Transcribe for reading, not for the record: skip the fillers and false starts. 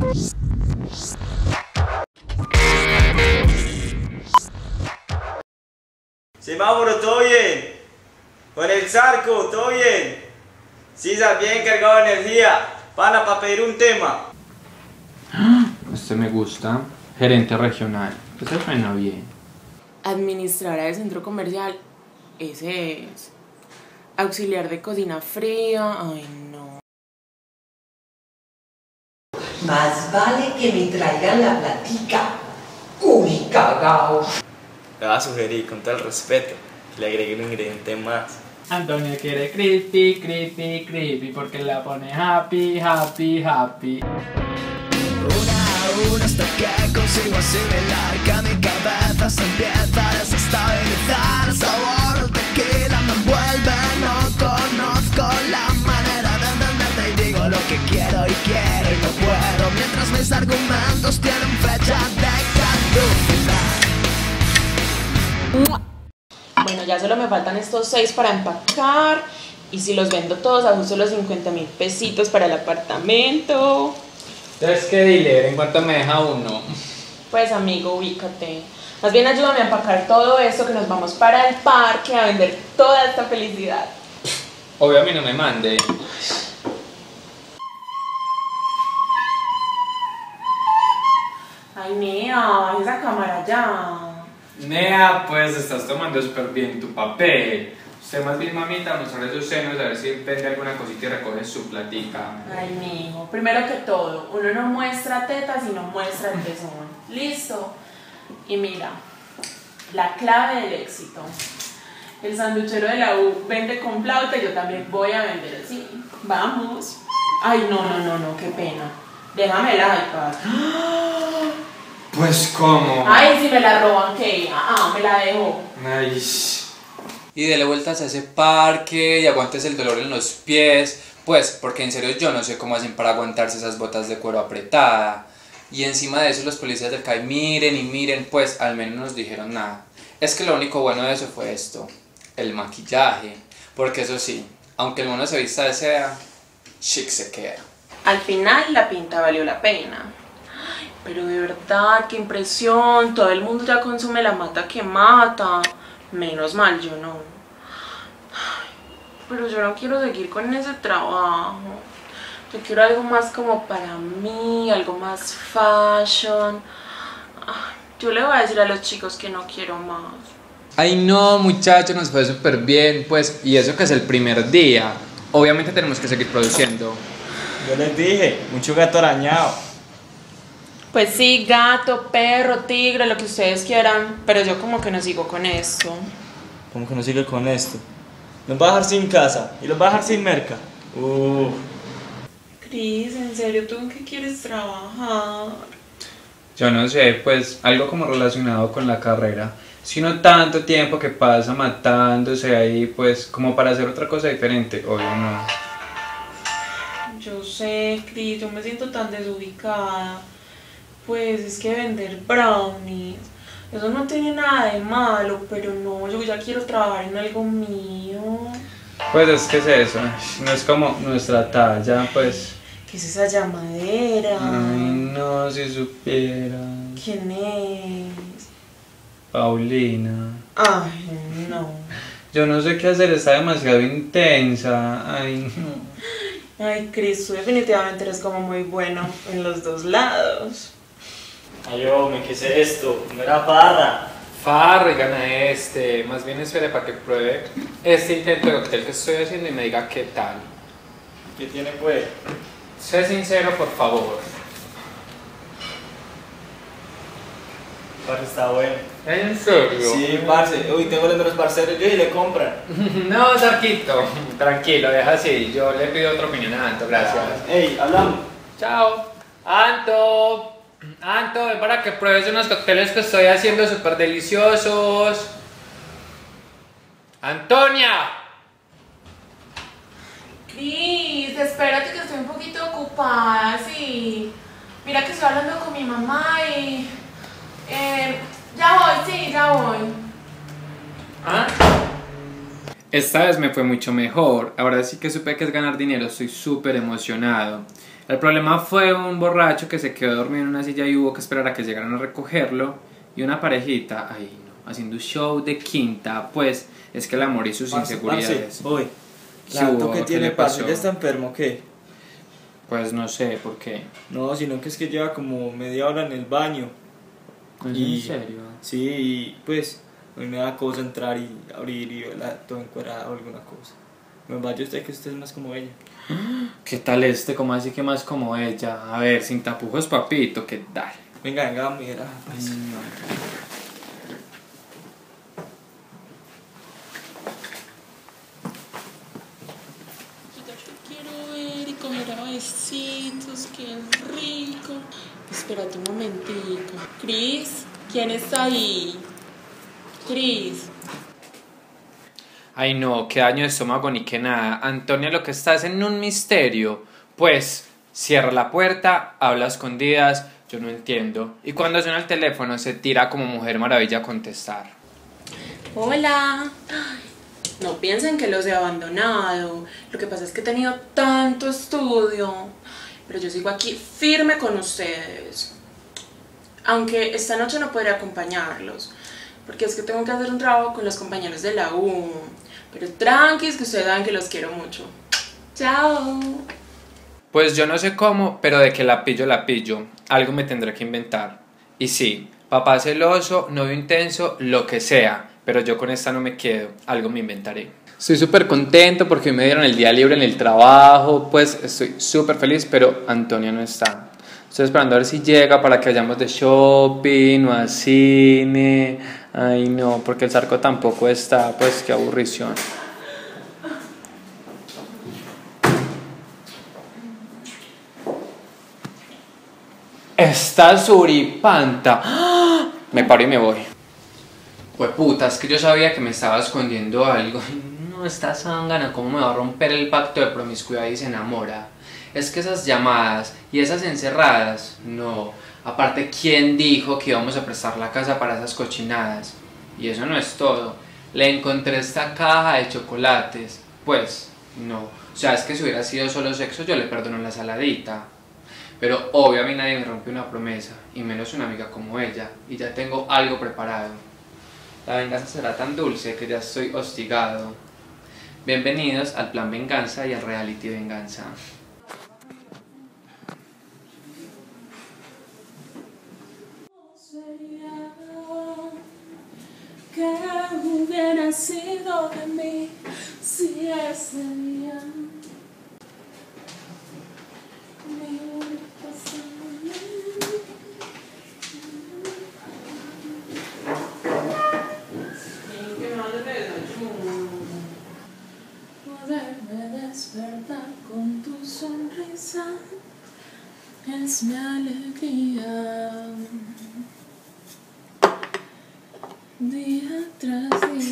Semáforo, ¿todo bien? Con el Zarco, ¿todo bien? Sí, bien cargado de energía. Pana, para pedir un tema. Este me gusta. Gerente regional. Este suena bien. Administradora del centro comercial. Ese es. Auxiliar de cocina fría. Ay, no. Más vale que me traigan la platica. Uy, cagao. Le voy a sugerir, con todo el respeto, que le agregue un ingrediente más. Antonio quiere creepy, creepy, creepy porque la pone happy, happy, happy. Una a una hasta que consigo asimilar que mi cabeza se empieza a desestabilizar. El sabor de tequila me envuelve, no conozco la manera de entenderte y digo lo que quiero y no puedo, mientras mis argumentos tienen fecha de caducidad. Bueno, ya solo me faltan estos 6 para empacar. Y si los vendo todos, ajusto los 50.000 pesitos para el apartamento. Entonces, ¿qué dealer? ¿En cuánto me deja uno? Pues amigo, ubícate. Más bien ayúdame a empacar todo esto, que nos vamos para el parque a vender toda esta felicidad. Obvio a mí no me mande. Ay, Nea, esa cámara ya. Nea, pues estás tomando súper bien tu papel. Usted más bien, mamita, mostrar esos senos a ver si vende alguna cosita y recoge su platica. Ay, mijo, primero que todo, uno no muestra tetas y no muestra el pezón. ¿Listo? Y mira, la clave del éxito. El sanduchero de la U vende con flauta y yo también voy a vender así. Vamos. Ay, no, qué pena. Déjame el iPad. Pues, ¿cómo? Ay, si me la roban, ¿qué? Me la dejo. Ay. Y dele vueltas a ese parque y aguantes el dolor en los pies, pues porque en serio yo no sé cómo hacen para aguantarse esas botas de cuero apretada. Y encima de eso los policías del CAI miren y miren, pues al menos no nos dijeron nada. Es que lo único bueno de eso fue esto, el maquillaje, porque eso sí, aunque el mono se vista de seda, chic se queda. Al final la pinta valió la pena. Ay, pero de verdad, qué impresión, todo el mundo ya consume la mata que mata. Menos mal, yo no. Ay, pero yo no quiero seguir con ese trabajo. Yo quiero algo más como para mí, algo más fashion. Ay, yo le voy a decir a los chicos que no quiero más. Ay no, muchachos, nos fue súper bien, pues, y eso que es el primer día. Obviamente tenemos que seguir produciendo. Yo les dije, mucho gato arañado. Pues sí, gato, perro, tigre, lo que ustedes quieran, pero yo como que no sigo con esto. ¿Cómo que no sigue con esto? Nos va a dejar sin casa y los va a dejar sin merca. Cris, ¿en serio tú en qué quieres trabajar? Yo no sé, pues algo como relacionado con la carrera. Si no tanto tiempo que pasa matándose ahí, pues como para hacer otra cosa diferente, obvio no. Yo sé, Cris, yo me siento tan desubicada. Pues es que vender brownies, eso no tiene nada de malo, pero no, yo ya quiero trabajar en algo mío. Pues es que es eso, no es como nuestra talla, pues. ¿Qué es esa llamadera? Ay no, si supiera. ¿Quién es? Paulina. Ay, no. Yo no sé qué hacer, está demasiado intensa. Ay no. Ay, Cris, tú definitivamente eres como muy bueno en los dos lados. Ay, hombre, ¿qué es esto? No era farra. Farra y gana este. Más bien espere para que pruebe este intento de cóctel que estoy haciendo y me diga qué tal. ¿Qué tiene, pues? Sé sincero, por favor. Parce, está bueno. ¿En serio? Sí, parce. Uy, tengo los parceros yo y le compran. No, Sarquito. Tranquilo, deja así. Yo le pido otra opinión a Anto, gracias. Ey, hablamos. Chao. Anto, ven para que pruebes unos cócteles que estoy haciendo súper deliciosos. ¡Antonia! Cris, espérate que estoy un poquito ocupada, sí. Mira que estoy hablando con mi mamá y... ya voy, sí, ya voy. ¿Ah? Esta vez me fue mucho mejor. Ahora sí que supe que es ganar dinero. Estoy súper emocionado. El problema fue un borracho que se quedó dormido en una silla y hubo que esperar a que llegaran a recogerlo. Y una parejita, ay no, haciendo show de quinta. Pues es que el amor y sus inseguridades. Oye, ¿Qué hubo? que ¿Qué tiene le pasó? ¿Ya está enfermo o qué? Pues no sé por qué. No, sino que es que lleva como media hora en el baño. ¿Es en serio? Sí, y pues a mí me da cosa entrar y abrir y verla todo encuadrada o alguna cosa. Me vaya usted que usted es más como ella. ¿Qué tal este? ¿Cómo así que más como ella? A ver, sin tapujos, papito, ¿qué tal? Venga, mira. Pues. Quiero ver y comer a besitos, qué rico. Espérate un momentico. Cris, ¿quién está ahí? Cris. Ay no, qué daño de estómago ni que nada. Antonia, lo que estás en un misterio. Pues, cierra la puerta, habla a escondidas, yo no entiendo. Y cuando suena el teléfono se tira como Mujer Maravilla a contestar. Hola. No piensen que los he abandonado. Lo que pasa es que he tenido tanto estudio. Pero yo sigo aquí firme con ustedes. Aunque esta noche no podré acompañarlos. Porque es que tengo que hacer un trabajo con los compañeros de la U. Pero tranquis, que ustedes saben que los quiero mucho. Chao. Pues yo no sé cómo, pero de que la pillo. Algo me tendré que inventar. Y sí, papá celoso, novio intenso, lo que sea. Pero yo con esta no me quedo, algo me inventaré. Estoy súper contento porque hoy me dieron el día libre en el trabajo. Pues estoy súper feliz, pero Antonia no está. Estoy esperando a ver si llega para que vayamos de shopping o a cine. Ay no, porque el Zarco tampoco está, pues qué aburrición. Está suripanta. ¡Ah! Me paro y me voy. Pues puta, es que yo sabía que me estaba escondiendo algo. No, esta zángana, ¿cómo me va a romper el pacto de promiscuidad y se enamora? Es que esas llamadas y esas encerradas, no. Aparte, ¿quién dijo que íbamos a prestar la casa para esas cochinadas? Y eso no es todo. Le encontré esta caja de chocolates. Pues, no. O sea, es que si hubiera sido solo sexo, yo le perdono la saladita. Pero obvio a mí nadie me rompe una promesa, y menos una amiga como ella, y ya tengo algo preparado. La venganza será tan dulce que ya estoy hostigado. Bienvenidos al plan venganza y al reality venganza. ¿Qué hubiera sido de mí si ese día me hubiera pasado bien? ¿Qué más de desayuno? Poderme despertar con tu sonrisa es mi alegría. Día tras día.